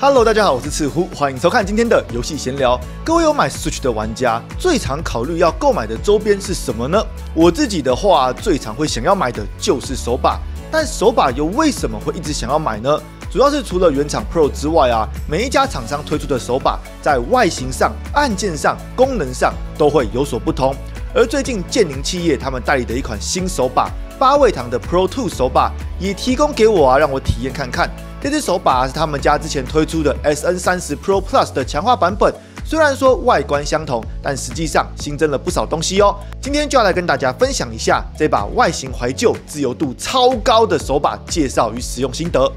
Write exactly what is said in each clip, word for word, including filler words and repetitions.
Hello， 大家好，我是赤狐，欢迎收看今天的游戏闲聊。各位有买 Switch 的玩家，最常考虑要购买的周边是什么呢？我自己的话，最常会想要买的就是手把。但手把又为什么会一直想要买呢？主要是除了原厂 Pro 之外啊，每一家厂商推出的手把，在外形上、按键上、功能上都会有所不同。而最近健宁企业他们代理的一款新手把，八味堂的 Pro 二 手把，也提供给我啊，让我体验看看。这只手把是他们家之前推出的 S N 三十 Pro Plus 的强化版本，虽然说外观相同，但实际上新增了不少东西哦。今天就要来跟大家分享一下这把外形怀旧、自由度超高的手把介绍与使用心得。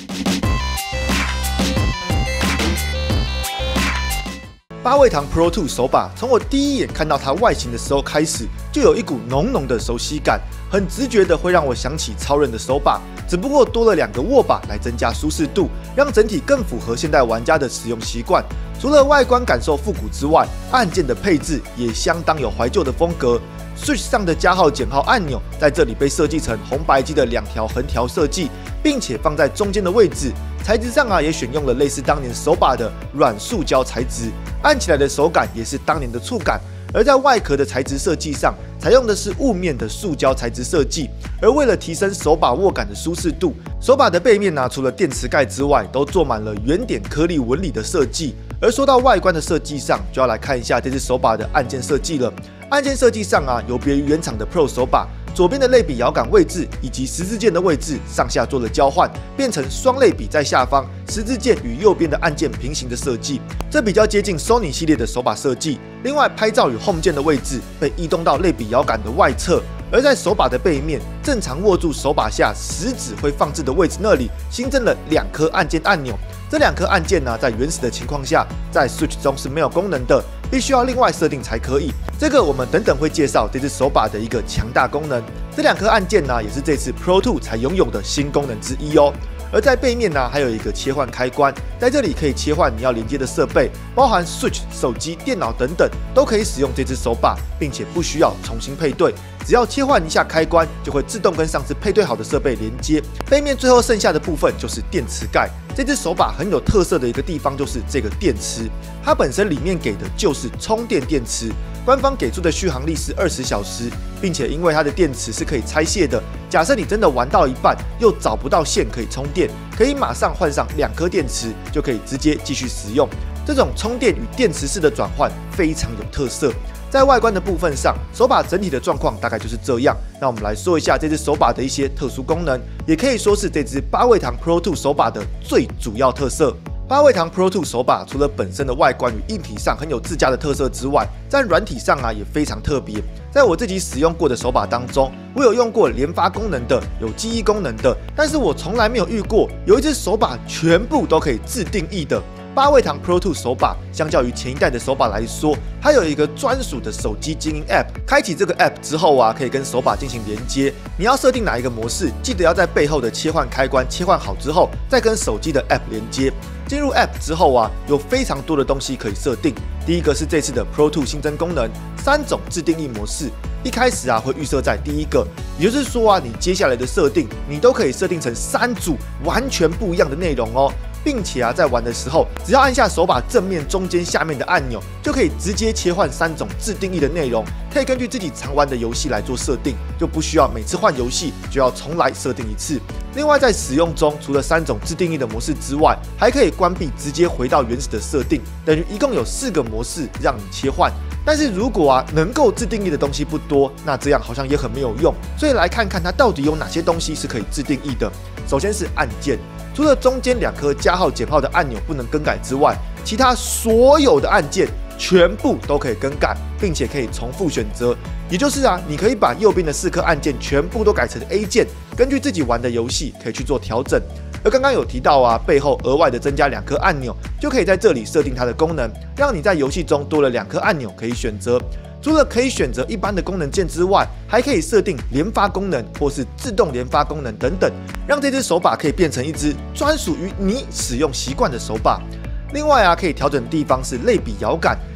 八味堂 Pro 二 手把，从我第一眼看到它外形的时候开始，就有一股浓浓的熟悉感，很直觉的会让我想起超人的手把，只不过多了两个握把来增加舒适度，让整体更符合现代玩家的使用习惯。除了外观感受复古之外，按键的配置也相当有怀旧的风格。Switch 上的加号减号按钮在这里被设计成红白机的两条横条设计，并且放在中间的位置。材质上啊，也选用了类似当年手把的软塑胶材质，按起来的手感也是当年的触感。而在外壳的材质设计上，采用的是雾面的塑胶材质设计。而为了提升手把握感的舒适度，手把的背面呢、啊，除了电池盖之外，都做满了圆点颗粒纹理的设计。而说到外观的设计上，就要来看一下这只手把的按键设计了。按键设计上啊，有别于原厂的 Pro 手把，左边的类比摇杆位置以及十字键的位置上下做了交换，变成双类比在下方，十字键与右边的按键平行的设计，这比较接近 Sony 系列的手把设计。另外，拍照与 Home 键的位置被移动到类比摇杆的外侧，而在手把的背面，正常握住手把下食指会放置的位置那里，新增了两颗按键按钮。这两颗按键呢，在原始的情况下，在 Switch 中是没有功能的，必须要另外设定才可以。这个我们等等会介绍这只手把的一个强大功能。这两颗按键呢，也是这次 Pro 二 才拥有的新功能之一哦。而在背面呢，还有一个切换开关，在这里可以切换你要连接的设备，包含 Switch、手机、电脑等等，都可以使用这只手把，并且不需要重新配对。只要切换一下开关，就会自动跟上次配对好的设备连接。背面最后剩下的部分就是电池盖。这只手把很有特色的一个地方就是这个电池，它本身里面给的就是充电电池，官方给出的续航力是二十小时，并且因为它的电池是可以拆卸的，假设你真的玩到一半又找不到线可以充电，可以马上换上两颗电池，就可以直接继续使用。这种充电与电池式的转换非常有特色。在外观的部分上，手把整体的状况大概就是这样。那我们来说一下这只手把的一些特殊功能，也可以说是这只八味堂 Pro 二 手把的最主要特色。八味堂 Pro 二 手把除了本身的外观与硬体上很有自家的特色之外，在软体上啊也非常特别。在我自己使用过的手把当中，我有用过连发功能的，有记忆功能的，但是我从来没有遇过有一只手把全部都可以自定义的。八味堂 Pro 二 手把相较于前一代的手把来说，它有一个专属的手机精英 App。开启这个 App 之后啊，可以跟手把进行连接。你要设定哪一个模式，记得要在背后的切换开关切换好之后，再跟手机的 App 连接。进入 App 之后啊，有非常多的东西可以设定。第一个是这次的 Pro 二 新增功能，三种自定义模式。一开始啊，会预设在第一个，也就是说啊，你接下来的设定，你都可以设定成三组完全不一样的内容哦。并且啊，在玩的时候，只要按下手把正面、中间、下面的按钮，就可以直接切换三种自定义的内容，可以根据自己常玩的游戏来做设定，就不需要每次换游戏就要重来设定一次。另外，在使用中，除了三种自定义的模式之外，还可以关闭，直接回到原始的设定，等于一共有四个模式让你切换。但是如果啊能够自定义的东西不多，那这样好像也很没有用。所以来看看它到底有哪些东西是可以自定义的。首先是按键。除了中间两颗加号减号的按钮不能更改之外，其他所有的按键全部都可以更改，并且可以重复选择。也就是啊，你可以把右边的四颗按键全部都改成 A 键，根据自己玩的游戏可以去做调整。而刚刚有提到啊，背后额外的增加两颗按钮，就可以在这里设定它的功能，让你在游戏中多了两颗按钮可以选择。除了可以选择一般的功能键之外，还可以设定连发功能或是自动连发功能等等，让这只手把可以变成一只专属于你使用习惯的手把。另外啊，可以调整的地方是类比摇杆，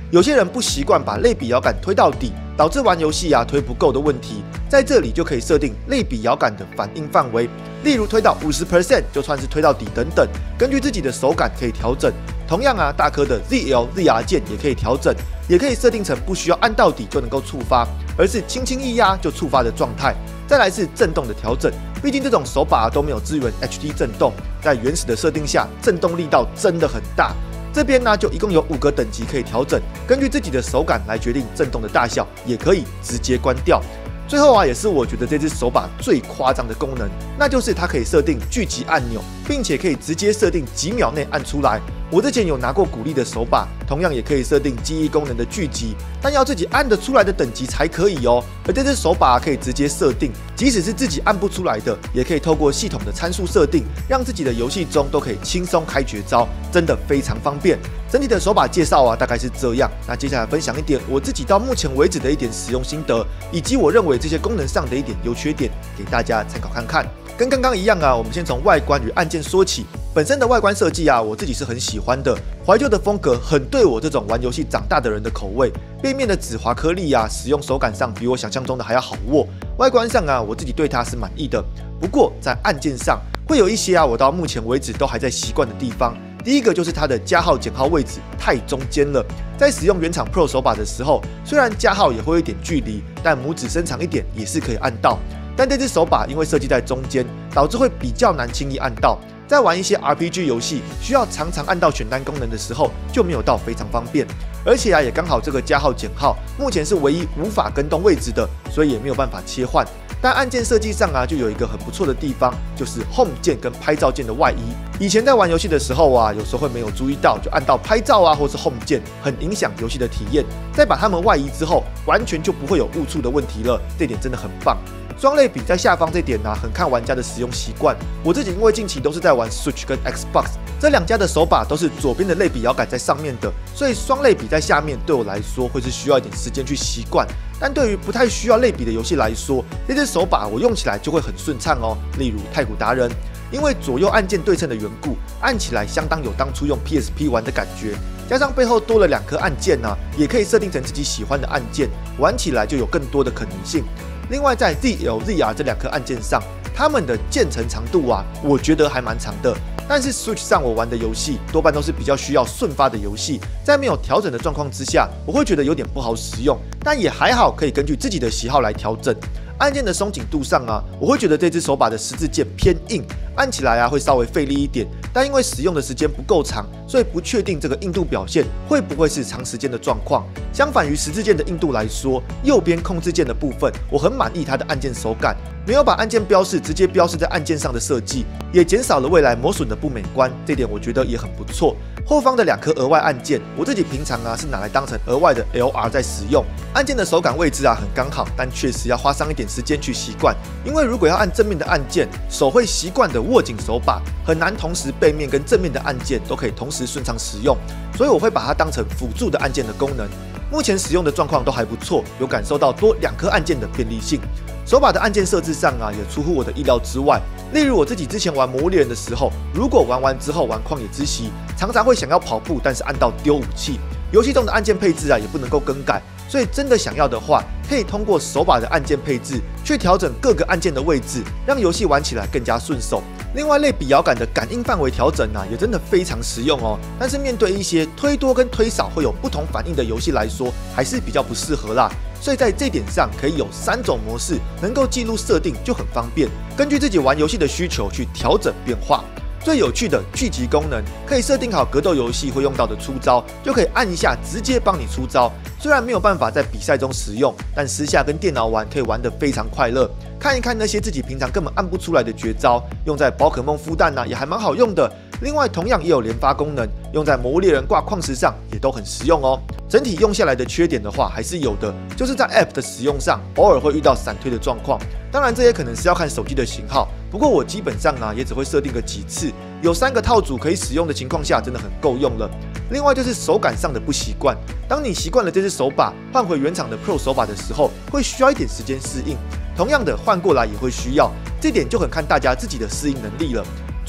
有些人不习惯把类比摇杆推到底，导致玩游戏啊推不够的问题，在这里就可以设定类比摇杆的反应范围，例如推到 百分之五十 就算是推到底等等，根据自己的手感可以调整。同样啊，大颗的 Z L Z R 键也可以调整，也可以设定成不需要按到底就能够触发，而是轻轻一压就触发的状态。再来是震动的调整，毕竟这种手把都没有支援 H D 震动，在原始的设定下，震动力道真的很大。这边呢就一共有五个等级可以调整，根据自己的手感来决定震动的大小，也可以直接关掉。最后啊，也是我觉得这只手把最夸张的功能，那就是它可以设定聚集按钮，并且可以直接设定几秒内按出来。我之前有拿过鼓励的手把，同样也可以设定记忆功能的聚集，但要自己按得出来的等级才可以哦。而这只手把可以直接设定，即使是自己按不出来的，也可以透过系统的参数设定，让自己的游戏中都可以轻松开绝招，真的非常方便。整体的手把介绍啊，大概是这样。那接下来分享一点我自己到目前为止的一点使用心得，以及我认为这些功能上的一点优缺点，给大家参考看看。跟刚刚一样啊，我们先从外观与按键说起。本身的外观设计啊，我自己是很喜欢的，怀旧的风格很对我这种玩游戏长大的人的口味。背面的指滑颗粒啊，使用手感上比我想象中的还要好握。外观上啊，我自己对它是满意的。不过在按键上，会有一些啊，我到目前为止都还在习惯的地方。第一个就是它的加号减号位置太中间了，在使用原厂 Pro 手把的时候，虽然加号也会有一点距离，但拇指伸长一点也是可以按到。但这只手把因为设计在中间，导致会比较难轻易按到。在玩一些 R P G 游戏需要常常按到选单功能的时候，就没有到非常方便。而且啊，也刚好这个加号减号目前是唯一无法跟动位置的，所以也没有办法切换。但按键设计上啊，就有一个很不错的地方，就是 Home 键跟拍照键的外移。以前在玩游戏的时候啊，有时候会没有注意到，就按到拍照啊，或是 Home 键，很影响游戏的体验。在把它们外移之后，完全就不会有误触的问题了，这点真的很棒。双类比在下方这点呢、啊，很看玩家的使用习惯。我自己因为近期都是在玩 Switch 跟 Xbox 这两家的手把，都是左边的类比摇杆在上面的，所以双类比在下面对我来说会是需要一点时间去习惯。但对于不太需要类比的游戏来说，这只手把我用起来就会很顺畅哦。例如太古达人，因为左右按键对称的缘故，按起来相当有当初用 P S P 玩的感觉。加上背后多了两颗按键呢、啊，也可以设定成自己喜欢的按键，玩起来就有更多的可能性。另外，在 Z L Z R 这两颗按键上，它们的键程长度啊，我觉得还蛮长的。但是 Switch 上我玩的游戏多半都是比较需要顺发的游戏，在没有调整的状况之下，我会觉得有点不好使用。但也还好，可以根据自己的喜好来调整。按键的松紧度上啊，我会觉得这只手把的十字键偏硬，按起来啊会稍微费力一点。但因为使用的时间不够长，所以不确定这个硬度表现会不会是长时间的状况。相反于十字键的硬度来说，右边控制键的部分，我很满意它的按键手感，没有把按键标示直接标示在按键上的设计，也减少了未来磨损的不美观，这点我觉得也很不错。后方的两颗额外按键，我自己平常啊是拿来当成额外的 L R 在使用。按键的手感位置啊很刚好，但确实要花上一点时间去习惯，因为如果要按正面的按键，手会习惯的握紧手把，很难同时背面跟正面的按键都可以同时顺畅使用，所以我会把它当成辅助的按键的功能。目前使用的状况都还不错，有感受到多两颗按键的便利性。手把的按键设置上啊，也出乎我的意料之外。例如我自己之前玩《魔物猎人》的时候，如果玩完之后玩《旷野之息》，常常会想要跑步，但是按到丢武器。游戏中的按键配置啊，也不能够更改，所以真的想要的话，可以通过手把的按键配置去调整各个按键的位置，让游戏玩起来更加顺手。另外，类比摇杆的感应范围调整啊，也真的非常实用哦。但是面对一些推多跟推少会有不同反应的游戏来说，还是比较不适合啦。所以在这点上，可以有三种模式，能够记录设定就很方便，根据自己玩游戏的需求去调整变化。最有趣的聚集功能，可以设定好格斗游戏会用到的出招，就可以按一下直接帮你出招。虽然没有办法在比赛中使用，但私下跟电脑玩可以玩得非常快乐。看一看那些自己平常根本按不出来的绝招，用在宝可梦孵蛋啊，也还蛮好用的。另外，同样也有连发功能，用在魔物猎人挂矿石上也都很实用哦。整体用下来的缺点的话，还是有的，就是在 App 的使用上，偶尔会遇到闪退的状况。当然，这也可能是要看手机的型号。不过我基本上啊，也只会设定个几次，有三个套组可以使用的情况下，真的很够用了。另外就是手感上的不习惯，当你习惯了这只手把，换回原厂的 Pro 手把的时候，会需要一点时间适应。同样的，换过来也会需要，这点就很看大家自己的适应能力了。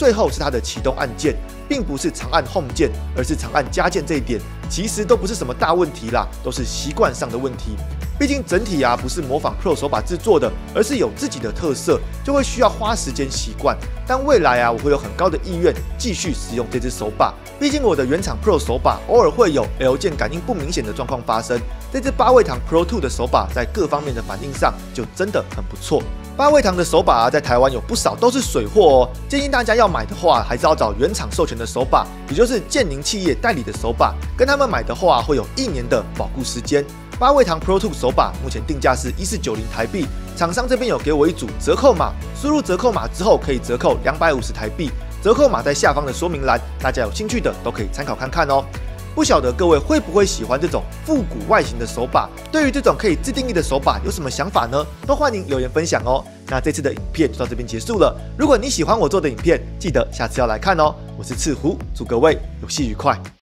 最后是它的启动按键，并不是长按 Home 键，而是长按加键这一点，其实都不是什么大问题啦，都是习惯上的问题。毕竟整体啊不是模仿 Pro 手把制作的，而是有自己的特色，就会需要花时间习惯。但未来啊，我会有很高的意愿继续使用这只手把。毕竟我的原厂 Pro 手把偶尔会有 L 键感应不明显的状况发生，这只八味堂 Pro 二的手把在各方面的反应上就真的很不错。八味堂的手把啊，在台湾有不少都是水货哦，建议大家要买的话，还是要找原厂授权的手把，也就是建宁企业代理的手把，跟他们买的话会有一年的保固时间。八味堂 Pro 二手把目前定价是一四九零台币，厂商这边有给我一组折扣码，输入折扣码之后可以折扣两百五十台币，折扣码在下方的说明栏，大家有兴趣的都可以参考看看哦。不晓得各位会不会喜欢这种复古外形的手把？对于这种可以自定义的手把有什么想法呢？都欢迎留言分享哦。那这次的影片就到这边结束了。如果你喜欢我做的影片，记得下次要来看哦。我是赤狐，祝各位游戏愉快。